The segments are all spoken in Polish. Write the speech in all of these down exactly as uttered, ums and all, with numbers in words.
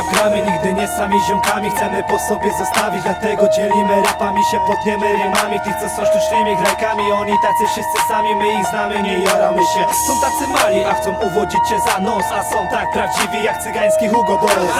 rap gramy, nigdy nie sami ziomkami. Chcemy po sobie zostawić, dlatego dzielimy rapami, się potniemy rymami. Tych co są sztucznymi grajkami, oni tacy wszyscy sami, my ich znamy, nie jaramy się. Są tacy mali, a chcą uwodzić cię za nos, a są tak prawdziwi jak cygański Hugo Boss.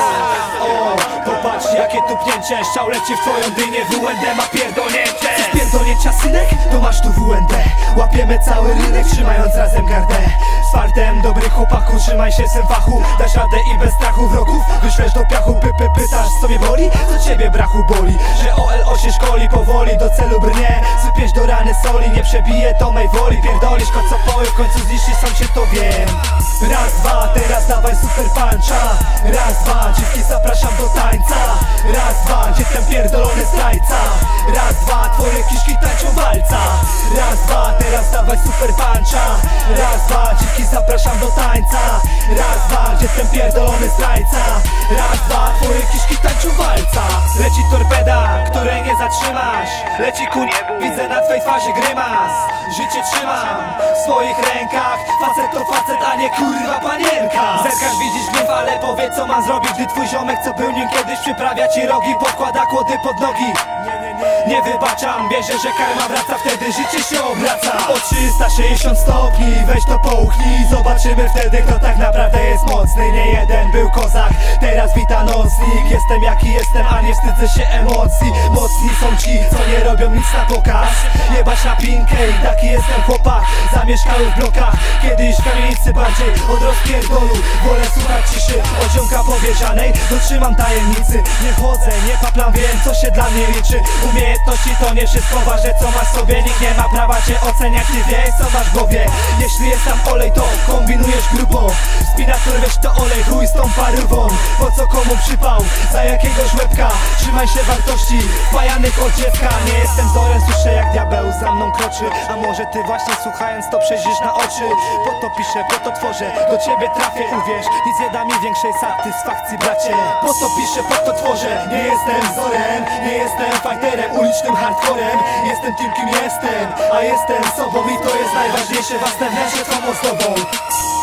O, popatrz jakie tu pnięcie, strzał leci w twoją dynię, W N D ma pierdolnięcie. Chcesz pierdolnięcia synek? To masz tu W N D. Łapiemy cały rynek, trzymając razem gardę. Z fartem, dobry chłopaku, trzymaj się syn fachu. Dasz radę i bez strachu wrogów wyślesz do piachu. Py, py, pytasz co mnie boli? Co ciebie brachu boli? Że O L O się szkoli powoli, do celu brnie. Sypiesz do rany soli, nie przebije to mej woli. Pierdolisz kocopoły, w końcu zniszczysz, sam się to wiem. Raz, dwa, teraz dawaj super puncha. Raz, dwa, dziewki zapraszam do tańca. Raz, dwa, gdzie ten pierdolony zdrajca? Raz, dwa, twoje kiszki tańczą walca. Raz, dwa, teraz dawaj super puncha. Raz, dwa, dziewki zapraszam do tańca. Raz, dwa, gdzie ten pierdolony zdrajca? Raz, dwa, twoje kiszki tańczą walca. Leci torpeda, której nie zatrzymasz. Leci ku niebu, widzę na twej twarzy grymas. Życie trzymam w swoich rękach. Facet to facet, a nie kurwa panienka. Zerkasz, widzisz gniew, ale powiedz co mam zrobić, gdy twój ziomek co był nim kiedyś przyprawia ci rogi, podkłada kłody pod nogi. Nie wybaczam, wierzę, że karma wraca, wtedy życie się obraca o trzysta sześćdziesiąt stopni, weź to połknij. Zobaczymy wtedy kto tak naprawdę jest mocny. Nie jeden był kozak, teraz wita nocnik. Jestem jaki jestem, a nie wstydzę się emocji. Mocni są ci, co nie robią nic na pokaz. Jebać na pinkę i taki jestem chłopak. Zamieszkały w blokach, kiedyś w kamienicy bardziej od rozpierdolu. Wolę słuchać ciszy, od ziomka powierzanej dotrzymam tajemnicy. Nie chodzę, nie paplam, wiem co się dla mnie liczy. Umiejętności to nie wszystko ważne co masz w sobie. Nikt nie ma prawa cię oceniać, ty wiesz co masz w głowie. Jeśli jest tam olej to kombinujesz grubo. Spinator weź to olej, chuj z tą parówą. Po co komu przypał, za jakiegoś łebka. Trzymaj się wartości, wpajanych od dziecka. Nie jestem wzorem, słyszę jak diabeł za mną kroczy. A może ty właśnie słuchając to przejrzysz na oczy. Po to piszę, po to tworzę, do ciebie trafię, uwierz. Nic nie da mi większej satysfakcji bracie. Po to piszę, po to tworzę. Nie jestem wzorem, nie jestem fighterem, ulicznym hardcorem. Jestem tym kim jestem, a jestem sobą. I to jest najważniejsze, własne wnętrze tą ozdobą.